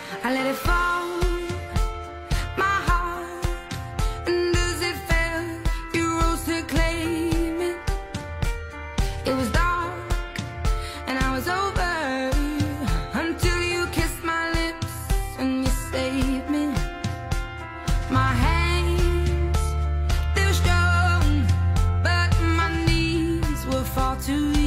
I let it fall, my heart, and as it fell, you rose to claim it. It was dark, and I was over, until you kissed my lips and you saved me. My hands, they were strong, but my knees were far too weak.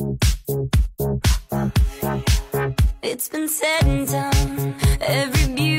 It's been said and done, every beauty